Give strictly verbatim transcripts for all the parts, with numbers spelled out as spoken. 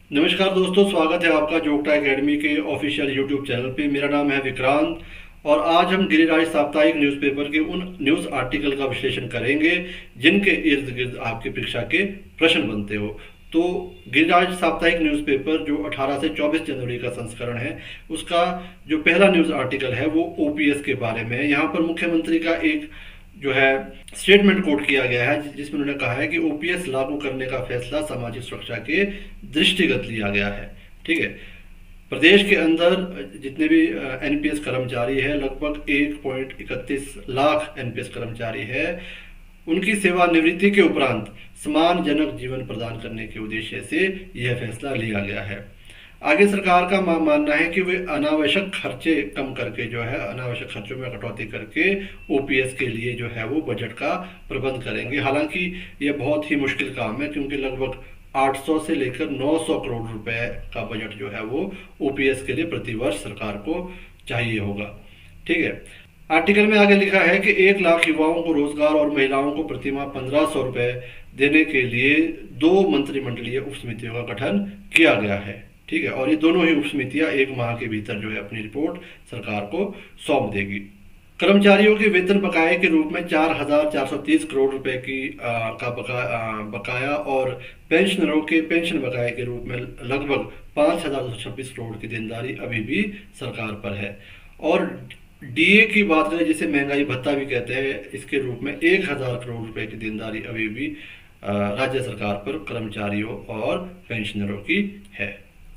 नमस्कार दोस्तों, स्वागत है आपका जोगटा एकेडमी के ऑफिशियल यूट्यूब चैनल पे। मेरा नाम है विक्रांत और आज हम गिरिराज साप्ताहिक न्यूज़पेपर के उन न्यूज़ आर्टिकल का विश्लेषण करेंगे जिनके इर्द गिर्द आपकी परीक्षा के प्रश्न बनते हो। तो गिरिराज साप्ताहिक न्यूज़पेपर जो अठारह से चौबीस जनवरी का संस्करण है, उसका जो पहला न्यूज़ आर्टिकल है वो ओपीएस के बारे में है। यहाँ पर मुख्यमंत्री का एक जो है स्टेटमेंट कोट किया गया है जिसमें उन्होंने कहा है कि ओपीएस लागू करने का फैसला सामाजिक सुरक्षा के दृष्टिगत लिया गया है। ठीक है, प्रदेश के अंदर जितने भी एनपीएस कर्मचारी है, लगभग एक पॉइंट इकतीस लाख एनपीएस कर्मचारी है, उनकी सेवानिवृत्ति के उपरांत सम्मानजनक जीवन प्रदान करने के उद्देश्य से यह फैसला लिया गया है। आगे सरकार का मानना है कि वे अनावश्यक खर्चे कम करके जो है अनावश्यक खर्चों में कटौती करके ओपीएस के लिए जो है वो बजट का प्रबंध करेंगे। हालांकि यह बहुत ही मुश्किल काम है क्योंकि लगभग आठ सौ से लेकर नौ सौ करोड़ रुपए का बजट जो है वो ओपीएस के लिए प्रतिवर्ष सरकार को चाहिए होगा। ठीक है, आर्टिकल में आगे लिखा है कि एक लाख युवाओं को रोजगार और महिलाओं को प्रतिमाह पंद्रह सौ रुपए देने के लिए दो मंत्रिमंडलीय उप समितियों का गठन किया गया है। ठीक है, और ये दोनों ही उप समितियां एक माह के भीतर जो है अपनी रिपोर्ट सरकार को सौंप देगी। कर्मचारियों के वेतन बकाये के रूप में चार हजार चार सौ तीस करोड़ रुपए की आ, का बका, आ, बकाया और पेंशनरों के पेंशन बकाये के रूप में लगभग पांच हजार दो सौ छब्बीस करोड़ की देनदारी अभी भी सरकार पर है। और डीए की बात करें, जिसे महंगाई भत्ता भी कहते हैं, इसके रूप में एक हजार करोड़ रुपए की देनदारी अभी भी राज्य सरकार पर कर्मचारियों और पेंशनरों की है।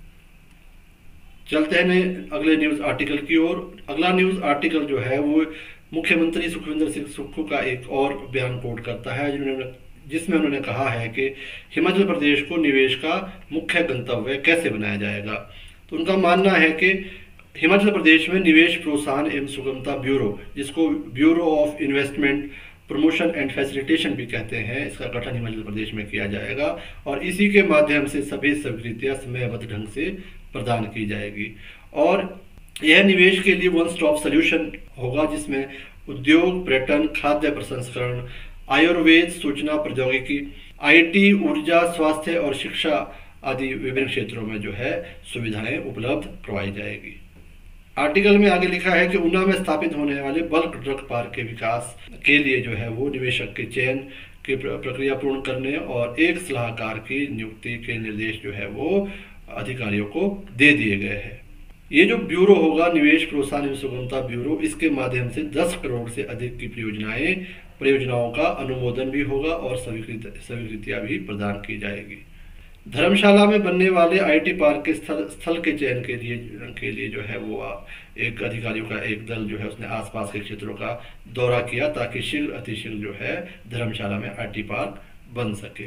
चलते हैं अगले न्यूज आर्टिकल की ओर। अगला न्यूज आर्टिकल जो है वो मुख्यमंत्री सुखविंदर सिंह सुक्खू का एक और बयान कोट करता है जिसमें उन्होंने कहा है कि हिमाचल प्रदेश को निवेश का मुख्य गंतव्य कैसे बनाया जाएगा। तो उनका मानना है कि हिमाचल प्रदेश में निवेश प्रोत्साहन एवं सुगमता ब्यूरो, जिसको bureau of investment promotion and facilitation भी कहते हैं, इसका गठन हिमाचल प्रदेश में किया जाएगा और इसी के माध्यम से सभी स्वीकृतियां समयबद्ध ढंग से प्रदान की जाएगी। और यह निवेश के लिए वन स्टॉप सोल्यूशन होगा जिसमें उद्योग, पर्यटन, खाद्य प्रसंस्करण, आयुर्वेद, सूचना प्रौद्योगिकी, आईटी, ऊर्जा, स्वास्थ्य और शिक्षा आदि विभिन्न क्षेत्रों में जो है सुविधाएं उपलब्ध करवाई जाएगी। आर्टिकल में आगे लिखा है कि ऊना में स्थापित होने वाले बल्क ड्रग पार्क के विकास के लिए जो है वो निवेशक के चयन की प्रक्रिया पूर्ण करने और एक सलाहकार की नियुक्ति के निर्देश जो है वो अधिकारियों को दे दिए गए हैं। ये जो ब्यूरो होगा, निवेश प्रोत्साहन एवं सुगमता ब्यूरो, इसके माध्यम से दस करोड़ से अधिक की परियोजनाएं परियोजनाओं का अनुमोदन भी होगा और स्वीकृत स्वीकृतियां भी प्रदान की जाएगी। धर्मशाला में बनने वाले आईटी पार्क के स्थल स्थल के चयन के लिए के लिए जो है वो एक अधिकारियों का एक दल जो है उसने आसपास के क्षेत्रों का दौरा किया ताकि शीघ्र अतिशीघ्र जो है धर्मशाला में आईटी पार्क बन सके।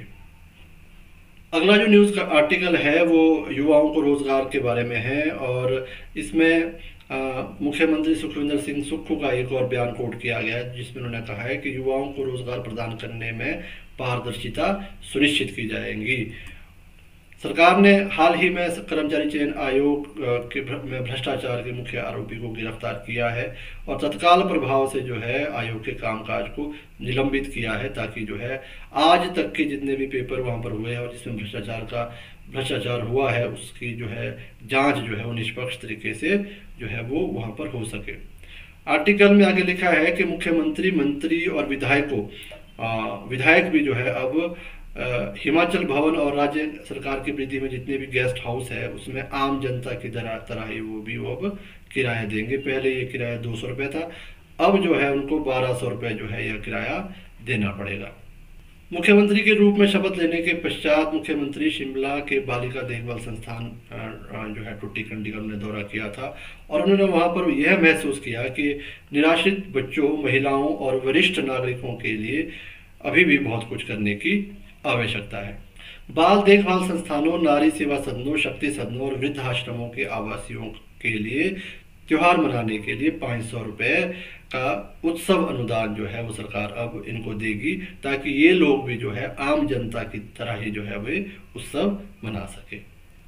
अगला जो न्यूज़ का आर्टिकल है वो युवाओं को रोजगार के बारे में है और इसमें मुख्यमंत्री सुखविंदर सिंह सुक्खू का एक और बयान कोट किया गया है जिसमें उन्होंने कहा है कि युवाओं को रोजगार प्रदान करने में पारदर्शिता सुनिश्चित की जाएगी। सरकार ने हाल ही में कर्मचारी चयन आयोग के में भ्रष्टाचार के मुख्य आरोपी को गिरफ्तार किया है और तत्काल प्रभाव से जो है आयोग के कामकाज को निलंबित किया है ताकि जो है आज तक के जितने भी पेपर वहां पर हुए हैं और जिसमें भ्रष्टाचार का भ्रष्टाचार हुआ है उसकी जो है जांच जो है वो निष्पक्ष तरीके से जो है वो वहां पर हो सके। आर्टिकल में आगे लिखा है कि मुख्यमंत्री, मंत्री और विधायकों विधायक भी जो है अब हिमाचल भवन और राज्य सरकार की परिधि में जितने भी गेस्ट हाउस है उसमें आम जनता की तरह तरह ही वो भी वो अब किराया देंगे। पहले ये किराया दो सौ रुपये था, अब जो है उनको बारह सौ रुपये जो है यह किराया देना पड़ेगा। मुख्यमंत्री के रूप में शपथ लेने के पश्चात मुख्यमंत्री शिमला के बालिका देखभाल संस्थान जो है टुट्टीकंडी का उन्होंने दौरा किया था और उन्होंने वहां पर यह महसूस किया कि निराश्रित बच्चों, महिलाओं और वरिष्ठ नागरिकों के लिए अभी भी बहुत कुछ करने की आवश्यकता है। बाल देखभाल संस्थानों, नारी सेवा सदनों, शक्ति सदनों और वृद्ध आश्रमों के आवासियों के लिए त्योहार मनाने के लिए पाँच सौ रुपये का उत्सव अनुदान जो है वो सरकार अब इनको देगी ताकि ये लोग भी जो है आम जनता की तरह ही जो है वे उत्सव मना सके।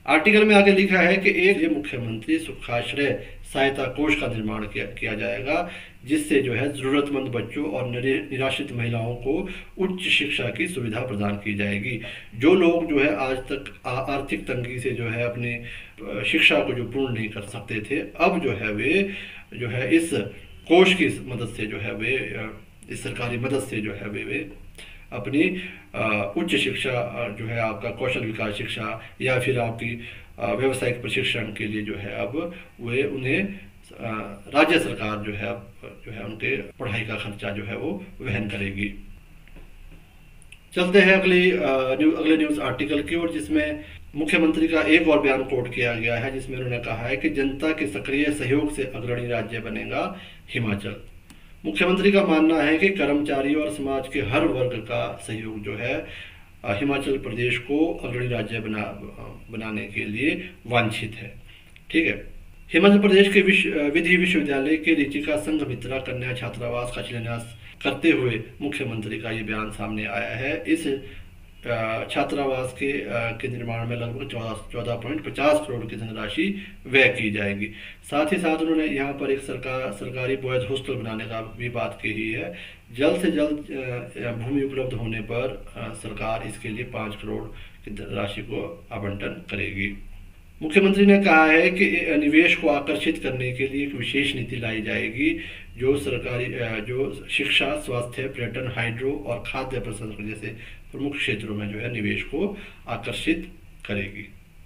आर्टिकल में आगे लिखा है कि एक ये मुख्यमंत्री सुखाश्रय सहायता कोष का निर्माण किया किया जाएगा, जिससे जो है ज़रूरतमंद बच्चों और निराश्रित महिलाओं को उच्च शिक्षा की सुविधा प्रदान की जाएगी। जो लोग जो है आज तक आर्थिक तंगी से जो है अपनी शिक्षा को जो पूर्ण नहीं कर सकते थे, अब जो है वे जो है इस कोष की मदद से जो है वे इस सरकारी मदद से जो है वे वे अपनी उच्च शिक्षा जो है आपका कौशल विकास शिक्षा या फिर आपकी व्यावसायिक प्रशिक्षण के लिए जो है अब वे उन्हें राज्य सरकार जो है जो है उनके पढ़ाई का खर्चा जो है वो वहन करेगी। चलते हैं अगली न्यू अगले न्यूज़ आर्टिकल की ओर, जिसमें मुख्यमंत्री का एक और बयान कोट किया गया है, जिसमें उन्होंने कहा है कि जनता के सक्रिय सहयोग से अग्रणी राज्य बनेगा हिमाचल। मुख्यमंत्री का मानना है कि कर्मचारियों और समाज के हर वर्ग का सहयोग जो है हिमाचल प्रदेश को अग्रणी राज्य बना बनाने के लिए वांछित है। ठीक है। हिमाचल प्रदेश के विश्व विधि विश्वविद्यालय के ऋचिका संघमित्रा कन्या छात्रावास का शिलान्यास करते हुए मुख्यमंत्री का ये बयान सामने आया है। इस छात्रावास के के निर्माण में लगभग चौदह चौदह पॉइंट पचास करोड़ की धनराशि व्यय की जाएगी। साथ ही साथ उन्होंने यहाँ पर एक सरकार सरकारी बॉयज हॉस्टल बनाने का भी बात कही है। जल्द से जल्द भूमि उपलब्ध होने पर सरकार इसके लिए पाँच करोड़ की राशि को आवंटन करेगी। मुख्यमंत्री ने कहा है कि निवेश को आकर्षित करने के लिए एक विशेष नीति लाई जाएगी, जो सरकारी जो शिक्षा, स्वास्थ्य, पर्यटन, हाइड्रो और खाद्य प्रसंस्करण जैसे प्रमुख क्षेत्रों में जो है निवेश को आकर्षित करेगी।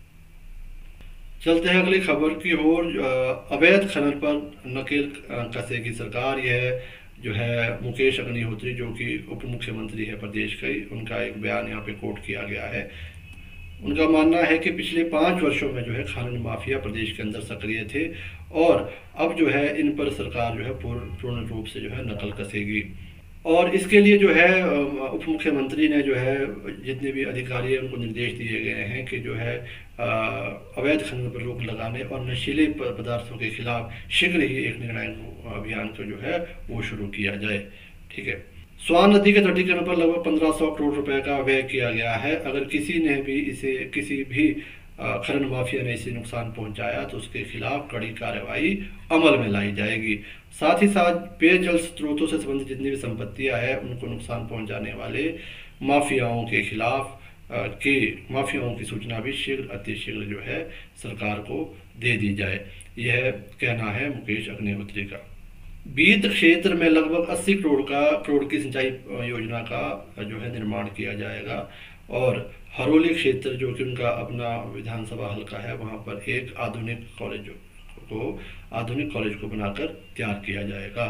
चलते हैं अगली खबर की ओर। अवैध खनन पर नकेल कसेगी सरकार। यह जो है मुकेश अग्निहोत्री, जो कि उप मुख्यमंत्री है प्रदेश के, उनका एक बयान यहाँ पे कोट किया गया है। उनका मानना है कि पिछले पाँच वर्षों में जो है खनन माफिया प्रदेश के अंदर सक्रिय थे और अब जो है इन पर सरकार जो है पूर्ण पूर्ण रूप से जो है नकल कसेगी। और इसके लिए जो है उप मुख्यमंत्री ने जो है जितने भी अधिकारी हैं उनको निर्देश दिए गए हैं कि जो है अवैध खनन पर रोक लगाने और नशीले पदार्थों के खिलाफ शीघ्र ही एक निर्णायक अभियान को जो है वो शुरू किया जाए। ठीक है। स्वान नदी के तटीकरण पर लगभग पंद्रह सौ करोड़ रुपए का व्यय किया गया है। अगर किसी ने भी इसे किसी भी खनन माफिया ने इसे नुकसान पहुंचाया तो उसके खिलाफ कड़ी कार्रवाई अमल में लाई जाएगी। साथ ही साथ पेयजल स्रोतों से संबंधित जितनी भी संपत्तियां हैं उनको नुकसान पहुंचाने वाले माफियाओं के खिलाफ के माफियाओं की सूचना भी शीघ्र अतिशीघ्र जो है सरकार को दे दी जाए। यह कहना है मुकेश अग्निहोत्री का। बीत क्षेत्र में लगभग अस्सी करोड़ का करोड़ की सिंचाई योजना का जो है निर्माण किया जाएगा और हरोली क्षेत्र जो कि उनका अपना विधानसभा हल्का है, वहां पर एक आधुनिक कॉलेज को आधुनिक कॉलेज को बनाकर तैयार किया जाएगा।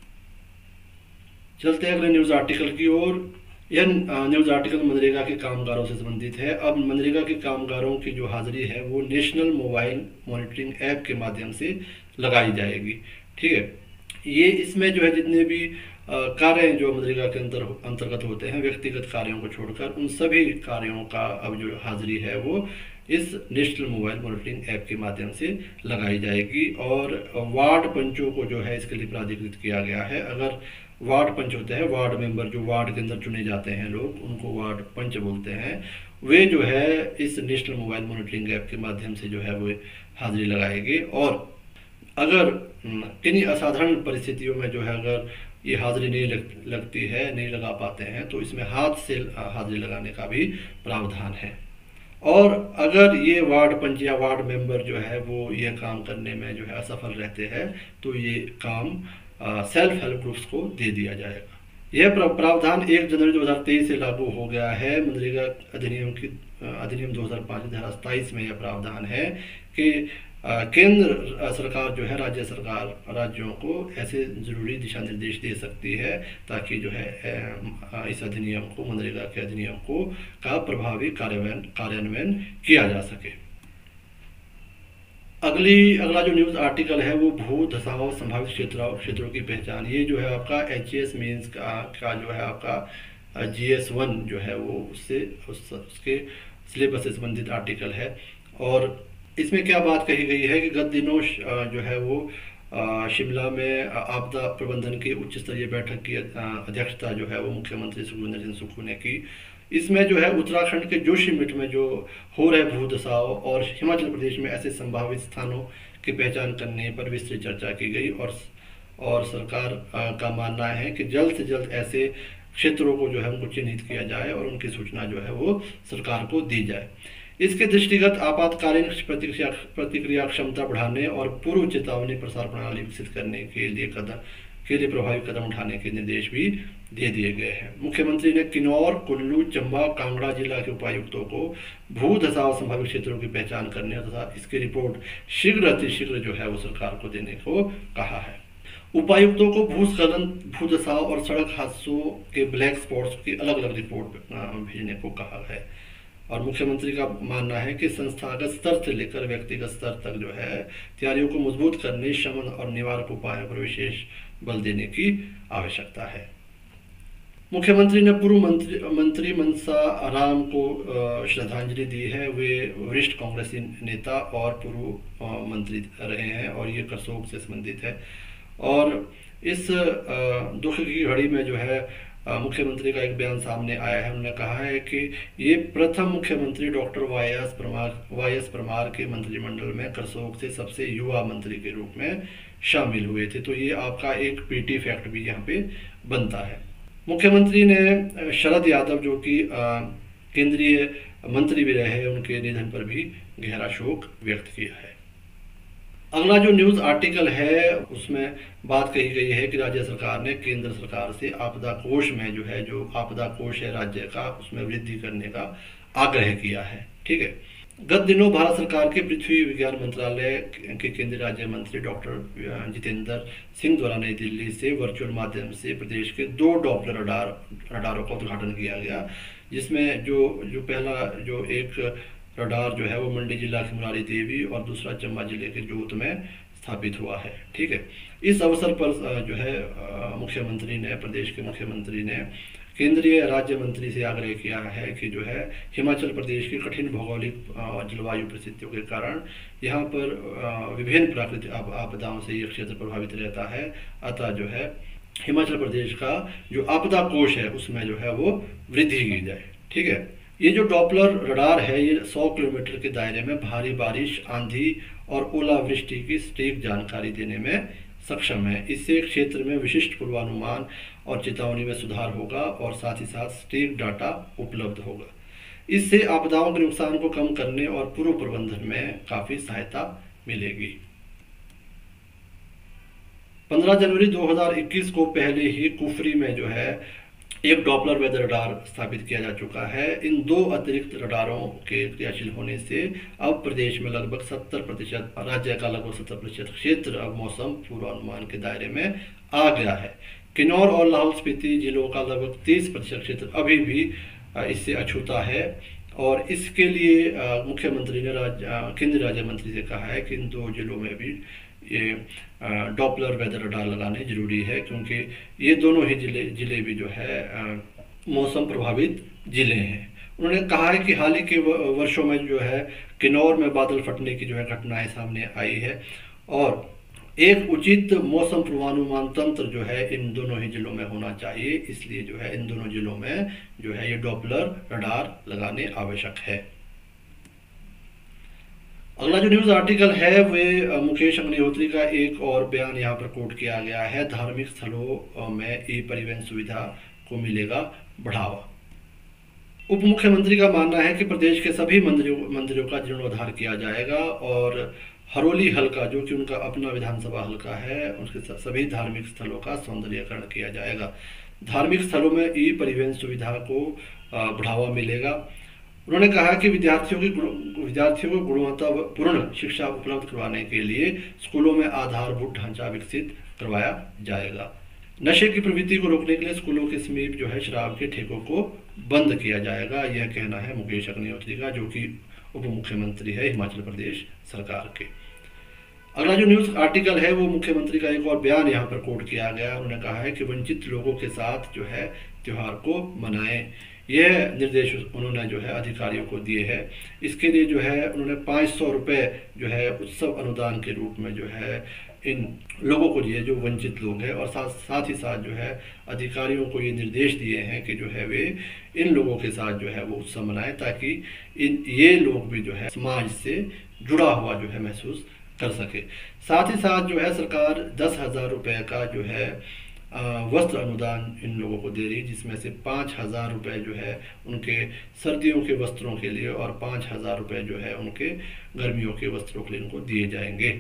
चलते हैं अगले न्यूज आर्टिकल की ओर। यह न्यूज आर्टिकल मनरेगा के कामगारों से संबंधित है। अब मनरेगा के कामगारों की जो हाजिरी है वो नेशनल मोबाइल मॉनिटरिंग ऐप के माध्यम से लगाई जाएगी। ठीक है। ये इसमें जो है जितने भी कार्य जो मनरेगा के अंतर अंतर्गत होते हैं, व्यक्तिगत कार्यों को छोड़कर उन सभी कार्यों का अब जो हाजिरी है वो इस नेशनल मोबाइल मॉनिटरिंग ऐप के माध्यम से लगाई जाएगी। और वार्ड पंचों को जो है इसके लिए प्राधिकृत किया गया है। अगर वार्ड पंच होते हैं, वार्ड मेंबर जो वार्ड के अंदर चुने जाते हैं लोग, उनको वार्ड पंच बोलते हैं, वे जो है इस नेशनल मोबाइल मॉनिटरिंग ऐप के माध्यम से जो है वो हाजिरी लगाएंगे। और अगर किन्हीं असाधारण परिस्थितियों में जो है अगर ये हाजिरी नहीं लग, लगती है नहीं लगा पाते हैं तो इसमें हाथ से हाजिरी लगाने का भी प्रावधान है। और अगर ये वार्ड पंच या वार्ड मेंबर जो है वो ये काम करने में जो है असफल रहते हैं तो ये काम आ, सेल्फ हेल्प ग्रुप्स को दे दिया जाएगा। यह प्रावधान एक जनवरी दो हज़ार तेईस से लागू हो गया है। मनरेगा अधिनियम की अधिनियम दो हज़ार पाँच धारा सताईस में यह प्रावधान है कि केंद्र सरकार जो है राज्य सरकार राज्यों को ऐसे जरूरी दिशा निर्देश दे सकती है ताकि जो है इस अधिनियम को मनरेगा के अधिनियम को का प्रभावी कार्यान्वयन कार्यान्वयन किया जा सके। अगली अगला जो न्यूज़ आर्टिकल है वो भू धसाव संभावित क्षेत्रों क्षेत्रों की पहचान। ये जो है आपका एच एस मीन्स का, का जो है आपका जी एस वन जो है वो उससे उस, उसके सिलेबस से संबंधित आर्टिकल है। और इसमें क्या बात कही गई है कि गत दिनों जो है वो शिमला में आपदा प्रबंधन की उच्च स्तरीय बैठक की अध्यक्षता जो है वो मुख्यमंत्री सुखविंदर सिंह सुक्खू ने की। इसमें जो है उत्तराखंड के जोशीमठ में जो हो रहे भूदसाव और हिमाचल प्रदेश में ऐसे संभावित स्थानों की पहचान करने पर विस्तृत चर्चा की गई और और सरकार का मानना है कि जल्द से जल्द ऐसे क्षेत्रों को जो है उनको चिन्हित किया जाए और उनकी सूचना जो है वो सरकार को दी जाए। इसके दृष्टिगत आपातकालीन प्रतिक्रिया प्रतिक्रिया क्षमता बढ़ाने और पूर्व चेतावनी प्रसार प्रणाली विकसित करने के लिए कदम के लिए प्रभावी कदम उठाने के निर्देश भी दे दिए गए हैं। मुख्यमंत्री ने किन्नौर, कुल्लू, चंबा, कांगड़ा जिला के उपायुक्तों को भू धसाव संभावित क्षेत्रों की पहचान करने तथा इसकी रिपोर्ट शीघ्र अतिशीघ्र जो है वो सरकार को देने को कहा है। उपायुक्तों को भूस्खलन, भूदसाव और सड़क हादसों के ब्लैक स्पॉट्स की अलग अलग रिपोर्ट भेजने को कहा है और मुख्यमंत्री का मानना है कि संस्थागत स्तर से लेकर व्यक्तिगत स्तर तक जो है तैयारियों को मजबूत करने, शमन और निवारक उपायों पर विशेष बल देने की आवश्यकता है। मुख्यमंत्री ने पूर्व मंत्री मंत्री मनसा राम को श्रद्धांजलि दी है। वे वरिष्ठ कांग्रेसी नेता और पूर्व मंत्री रहे हैं और ये करसोग से संबंधित है और इस दुख की घड़ी में जो है मुख्यमंत्री का एक बयान सामने आया है। उन्होंने कहा है कि ये प्रथम मुख्यमंत्री doctor Y S Parmar Y S Parmar के मंत्रिमंडल में करसोग से सबसे युवा मंत्री के रूप में शामिल हुए थे, तो ये आपका एक पीटी फैक्ट भी यहाँ पे बनता है। मुख्यमंत्री ने शरद यादव जो कि केंद्रीय मंत्री भी रहे हैं, उनके निधन पर भी गहरा शोक व्यक्त किया है। अगला जो न्यूज़ आर्टिकल है उसमें बात कही गई है कि राज्य सरकार ने केंद्र सरकार से आपदा कोष में जो है जो आपदा कोष है राज्य का उसमें वृद्धि करने का आग्रह किया है। ठीक है, गत दिनों भारत सरकार के पृथ्वी विज्ञान मंत्रालय के केंद्रीय राज्य मंत्री डॉक्टर जितेंद्र सिंह द्वारा नई दिल्ली से वर्चुअल माध्यम से प्रदेश के दो डॉपलर रडार रडारों का उद्घाटन किया गया, जिसमें जो जो पहला जो एक रडार जो है वो मंडी जिला की मुरारी देवी और दूसरा चंबा जिले के जोत में स्थापित हुआ है। ठीक है, इस अवसर पर जो है मुख्यमंत्री ने प्रदेश के मुख्यमंत्री ने केंद्रीय राज्य मंत्री से आग्रह किया है कि जो है हिमाचल प्रदेश की कठिन भौगोलिक जलवायु परिस्थितियों के कारण यहाँ पर विभिन्न प्राकृतिक आपदाओं से ये क्षेत्र प्रभावित रहता है, अतः जो है हिमाचल प्रदेश का जो आपदा कोष है उसमें जो है वो वृद्धि की जाए। ठीक है, ये जो डॉपलर रडार है ये सौ किलोमीटर के दायरे में भारी बारिश, आंधी और ओलावृष्टि की सटीक जानकारी देने में सक्षम है। इससे क्षेत्र में विशिष्ट पूर्वानुमान और चेतावनी में सुधार होगा और साथ ही साथ सटीक डाटा उपलब्ध होगा। इससे आपदाओं के नुकसान को कम करने और पूर्व प्रबंधन में काफी सहायता मिलेगी। पंद्रह जनवरी दो हज़ार इक्कीस को पहले ही कुफरी में जो है एक डॉपलर वेदर रडार स्थापित किया जा चुका है। इन दो अतिरिक्त रडारों के क्रियाशील होने से अब प्रदेश में लगभग सत्तर प्रतिशत राज्य का लगभग सत्तर प्रतिशत क्षेत्र अब मौसम पूर्वानुमान के दायरे में आ गया है। किन्नौर और लाहौल स्पीति जिलों का लगभग तीस प्रतिशत क्षेत्र अभी भी इससे अछूता है और इसके लिए मुख्यमंत्री ने राज्य केंद्रीय राज्य मंत्री से कहा है कि इन दो जिलों में भी ये डॉपलर वेदर रडार लगाने जरूरी है, क्योंकि ये दोनों ही जिले जिले भी जो है मौसम प्रभावित जिले हैं। उन्होंने कहा है कि हाल ही के वर्षों में जो है किन्नौर में बादल फटने की जो है घटनाएं सामने आई है और एक उचित मौसम पूर्वानुमान तंत्र जो है इन दोनों ही जिलों में होना चाहिए, इसलिए जो है इन दोनों जिलों में जो है ये डॉपलर रडार लगाने आवश्यक है। अगला जो न्यूज़ आर्टिकल है वे मुकेश अग्निहोत्री का एक और बयान यहाँ पर कोट किया गया है। धार्मिक स्थलों में ई परिवहन सुविधा को मिलेगा बढ़ावा। उप मुख्यमंत्री का मानना है कि प्रदेश के सभी मंदिरों मंदिरों का जीर्णोद्धार किया जाएगा और हरोली हलका जो कि उनका अपना विधानसभा हलका है उसके सभी धार्मिक स्थलों का सौंदर्यीकरण किया जाएगा। धार्मिक स्थलों में ई परिवहन सुविधा को बढ़ावा मिलेगा। उन्होंने कहा कि विद्यार्थियों की विद्यार्थियों को गुणवत्तापूर्ण शिक्षा उपलब्ध करवाने के लिए स्कूलों में आधारभूत ढांचा विकसित करवाया जाएगा। नशे की प्रवृत्ति को रोकने के लिए स्कूलों के समीप जो है शराब के ठेकों को बंद किया जाएगा, यह कहना है मुकेश अग्निहोत्री का जो कि उप मुख्यमंत्री है हिमाचल प्रदेश सरकार के। अगला जो न्यूज़ आर्टिकल है वो मुख्यमंत्री का एक और बयान यहाँ पर कोट किया गया। उन्होंने कहा है कि वंचित लोगों के साथ जो है त्योहार को मनाएं। यह निर्देश उन्होंने जो है अधिकारियों को दिए हैं। इसके लिए जो है उन्होंने पाँच सौ रुपये जो है उत्सव अनुदान के रूप में जो है इन लोगों को दिए जो वंचित लोग हैं, और साथ साथ ही साथ जो है अधिकारियों को ये निर्देश दिए हैं कि जो है वे इन लोगों के साथ जो है वो उत्सव मनाएं, ताकि इन ये लोग भी जो है समाज से जुड़ा हुआ जो है महसूस कर सके। साथ ही साथ जो है सरकार दस हज़ार रुपये का जो है वस्त्र अनुदान इन लोगों को दे रही, जिसमें से पाँच हज़ार रुपये जो है उनके सर्दियों के वस्त्रों के लिए और पाँच हज़ार रुपये जो है उनके गर्मियों के वस्त्रों के लिए उनको दिए जाएंगे।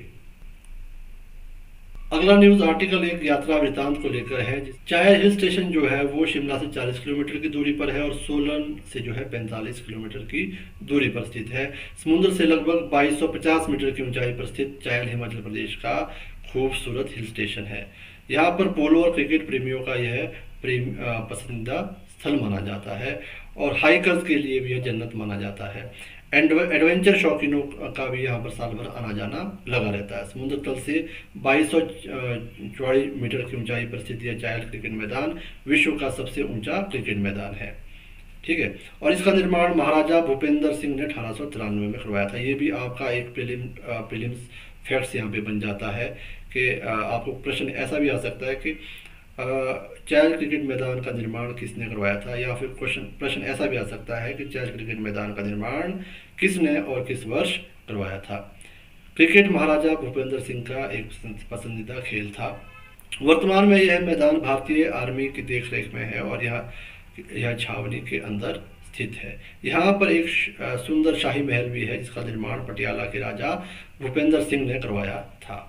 अगला न्यूज आर्टिकल एक यात्रा वृत्तांत को लेकर है। चायल हिल स्टेशन जो है वो शिमला से चालीस किलोमीटर की दूरी पर है और सोलन से जो है पैंतालीस किलोमीटर की दूरी पर स्थित है। समुद्र से लगभग बाईस सौ पचास मीटर की ऊंचाई पर स्थित चायल हिमाचल प्रदेश का खूबसूरत हिल स्टेशन है। यहाँ पर पोलो और क्रिकेट प्रेमियों का यह प्रेम पसंदीदा स्थल माना जाता है और हाइकर्स के लिए भी यह जन्नत माना जाता है। एडवेंचर शौकीनों का भी यहाँ पर साल भर आना जाना लगा रहता है। समुद्र तल से बाईस सौ चौवालीस मीटर की ऊंचाई पर स्थित यह चायल क्रिकेट मैदान विश्व का सबसे ऊंचा क्रिकेट मैदान है। ठीक है, और इसका निर्माण महाराजा भूपेंद्र सिंह ने अठारह सौ तिरानवे में करवाया था। ये भी आपका एक प्रीलिम प्रीलिम्स फैक्ट्स यहाँ पे बन जाता है कि आपको प्रश्न ऐसा भी आ सकता है कि चायल क्रिकेट मैदान का निर्माण किसने करवाया था, या फिर क्वेश्चन प्रश्न ऐसा भी आ सकता है कि चायल क्रिकेट मैदान का निर्माण किसने और किस वर्ष करवाया था। क्रिकेट महाराजा भूपेंद्र सिंह का एक पसंदीदा खेल था। वर्तमान में यह मैदान भारतीय आर्मी की देखरेख में है और यह यह छावनी के अंदर स्थित है। यहाँ पर एक सुंदर शाही महल भी है जिसका निर्माण पटियाला के राजा भूपेंद्र सिंह ने करवाया था।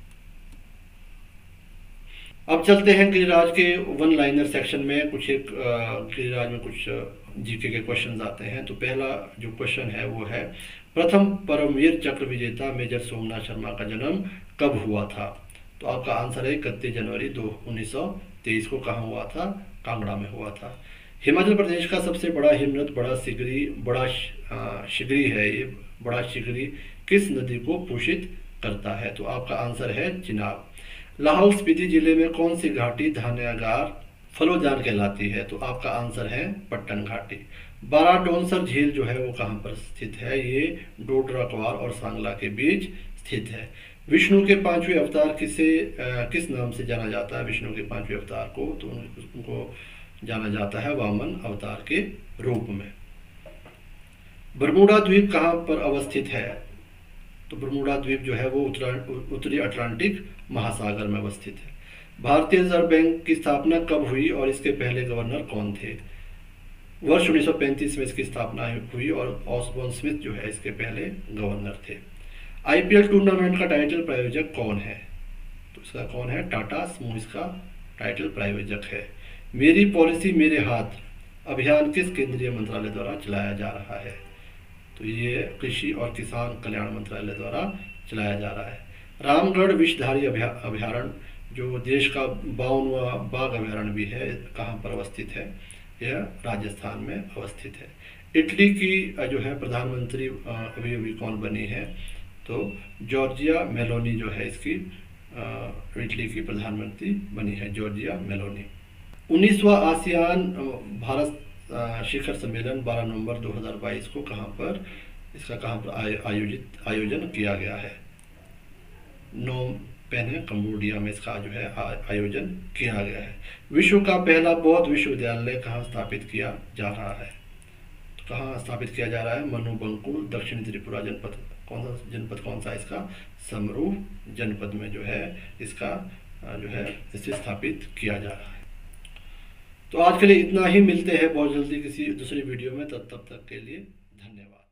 अब चलते हैं गिरिराज के वन लाइनर सेक्शन में। कुछ एक गिरिराज में कुछ जीके के क्वेश्चंस आते हैं। तो पहला जो क्वेश्चन है वो है, प्रथम परमवीर चक्र विजेता मेजर सोमनाथ शर्मा का जन्म कब हुआ था? तो आपका आंसर है इकतीस जनवरी दो उन्नीस सौ तेईस को। कहाँ हुआ था? कांगड़ा में हुआ था। हिमाचल प्रदेश का सबसे बड़ा हिमनद बड़ा सिगरी बड़ा शिगरी है। ये बड़ा शिगरी किस नदी को पोषित करता है? तो आपका आंसर है चिनाब। लाहौल स्पीति जिले में कौन सी घाटी धान्यागार फलोजान कहलाती है? तो आपका आंसर है पट्टन घाटी। बाराडोंसर झील जो है वो कहाँ पर स्थित है? ये डोडरा क्वार और सांगला के बीच स्थित है। विष्णु के पांचवें अवतार किसे किस नाम से जाना जाता है? विष्णु के पांचवें अवतार को तो उनको जाना जाता है वामन अवतार के रूप में। बरमूडा द्वीप कहाँ पर अवस्थित है? तो बरमूडा द्वीप जो है वो उत्तरी अटलांटिक महासागर में अवस्थित है। भारतीय रिजर्व बैंक की स्थापना कब हुई और इसके पहले गवर्नर कौन थे? वर्ष उन्नीस सौ पैंतीस में इसकी स्थापना हुई और ऑसबॉर्न स्मिथ जो है इसके पहले गवर्नर थे। आईपीएल टूर्नामेंट का टाइटल प्रायोजक कौन है? तो इसका कौन है? टाटा समूह इसका टाइटल प्रायोजक है। मेरी पॉलिसी मेरे हाथ अभियान किस केंद्रीय मंत्रालय द्वारा चलाया जा रहा है? तो ये कृषि और किसान कल्याण मंत्रालय द्वारा चलाया जा रहा है। रामगढ़ विषधारी अभ्यारण्य जो देश का बावनवा बाघ अभ्यारण्य भी है, कहाँ पर अवस्थित है? यह राजस्थान में अवस्थित है। इटली की जो है प्रधानमंत्री अभी अभी कौन बनी है? तो जॉर्जिया मेलोनी जो है इसकी इटली की प्रधानमंत्री बनी है, जॉर्जिया मेलोनी। उन्नीसवां आसियान भारत शिखर सम्मेलन बारह नवंबर दो हज़ार बाईस को कहाँ पर इसका कहाँ पर आयोजित आयोजन किया गया है? नोम पेन है कंबोडिया में इसका जो है आयोजन किया गया है। विश्व का पहला बौद्ध विश्वविद्यालय कहाँ स्थापित किया जा रहा है? तो कहाँ स्थापित किया जा रहा है? मनुबंकुल दक्षिणी त्रिपुरा जनपद। कौन सा जनपद कौन सा इसका? समरू जनपद में जो है इसका जो है इसे स्थापित किया जा रहा है। तो आज के लिए इतना ही। मिलते हैं बहुत जल्दी किसी दूसरी वीडियो में। तब तब तक के लिए धन्यवाद।